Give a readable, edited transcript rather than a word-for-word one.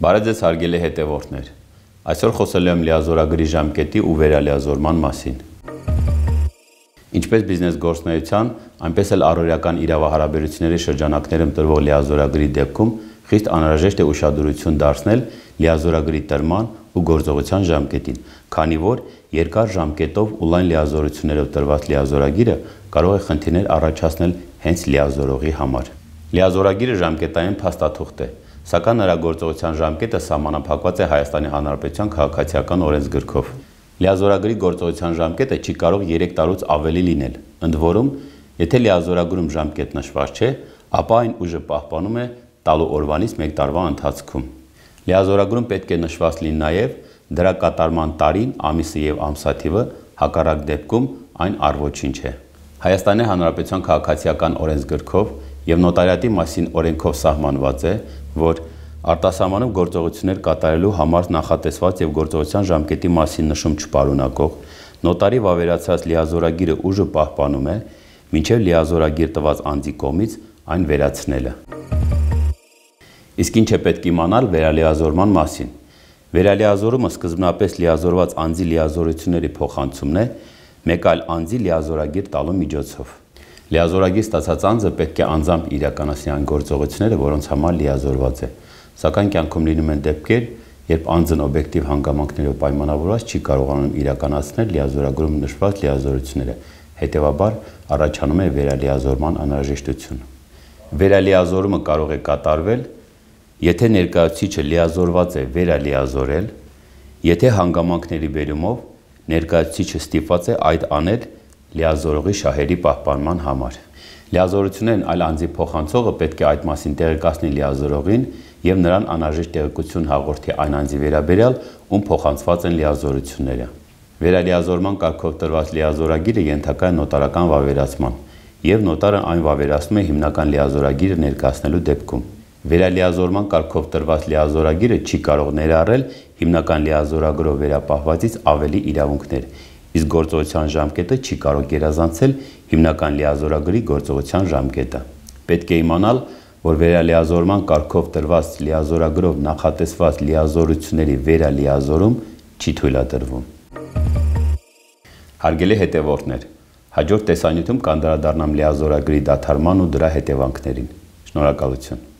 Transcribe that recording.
Բարև ձեզ հարգելի հետևորդներ։ Այսօր խոսելու եմ լիազորագրի ժամկետի ու վերալիազորման մասին։ Ինչպես բիզնես գործունեության, այնպես էլ առօրյական իրավահարաբերությունների շրջանակներում տրվող լիազորագրի դեպքում խիստ անհրաժեշտ է ուշադրություն դարձնել լիազորագրի տրման ու գործողության ժամկետին, քանի որ երկար ժամկետով ու լայն լիազորություններով տրված լիազորագիրը կարող է խնդիրներ առաջացնել հենց լիազորողի համար։ Լիազորագիրը ժամկետային փաստաթուղթ է, սակայն նրա գործողության ժամկետը սահմանափակված է Հայաստանի Հանրապետության քաղաքացիական օրենսգրքով։ Լիազորագրի գործողության ժամկետը չի կարող 3 տարուց ավելի լինել, ընդ որում, եթե լիազորագրում ժամկետ նշված չէ, ապա այն ուժը պահպանում է տալու օրվանից 1 տարվա ընթացքում։ Լիազորագրում պետք է նշված լինի նաև դրա կատարման տարին, ամիսը եւ ամսաթիվը, հակառակ դեպքում այն առոչինչ է։ Հայաստանի Հանրապետության քաղաքացիական օրենսգրքով եւ նոտարիատի մասին օրենքով սահմանված է, որ արտասահմանում գործողություններ կատարելու համար նախատեսված եւ գործողության ժամկետի մասին նշում չպարունակող նոտարի վավերացած լիազորագիրը ուժը պահպանում է, մինչեւ լիազորագիր տված անձի կողմից այն վերացնելը։ Իսկ ինչ է պետք իմանալ վերալիազորման մասին։ Վերալիազորումը սկզբնապես լիազորված անձի լիազորությունների փոխանցումն է մեկ այլ անձի լիազորագիր տալու միջոցով։ Լիազորագիր ստացած անձը պետք է անձամբ իրականացնի այն գործողությունները, որոնց համար լիազորված է, սակայն կյանքում լինում են դեպքեր, երբ անձն օբյեկտիվ հանգամանքներով պայմանավորված չի կարողանում իրականացնել լիազորագրում նշված լիազորությունները, հետևաբար առաջանում է վերալիազորման անհրաժեշտություն։ Վերալիազորումը կարող է կատարվել, եթե ներկայացուցիչը լիազորված է վերալիազորել, եթե հանգամանքների բերումով ներկայացուցիչը ստիպված է այդ անել լիազորողի շահերի պահպանման համար։ Լիազորություններն այլ անձի փոխանցողը պետք է այդ մասին տեղեկացնի լիազորողին եւ նրան անհրաժեշտ տեղեկություն հաղորդի այն անձի վերաբերյալ, ում փոխանցված են լիազորությունները։ Վերալիազորման կարգով տրված լիազորագիրը ենթակա է նոտարական վավերացման, եւ նոտարը այն վավերացնում է հիմնական լիազորագիրը ներկայացնելու դեպքում։ Վերալիազորման կարգով տրված լիազորագիրը չի կարող ներառել հիմնական լիազորագրով վերապահվածից ավելի իրավունքներ, իսկ գործողության ժամկետը չի կարող գերազանցել հիմնական լիազորագրի գործողության ժամկետը։ Պետք է իմանալ, որ վերալիազորման կարգով տրված լիազորագրով նախատեսված լիազորությունների վերալիազորում չի թույլատրվում։ Հարգելի հետևորդներ, հաջորդ տեսանյութում կանդրադառնամ լիազորագրի դադարման ու դրա հետևանքներին։ Շնորհակալություն։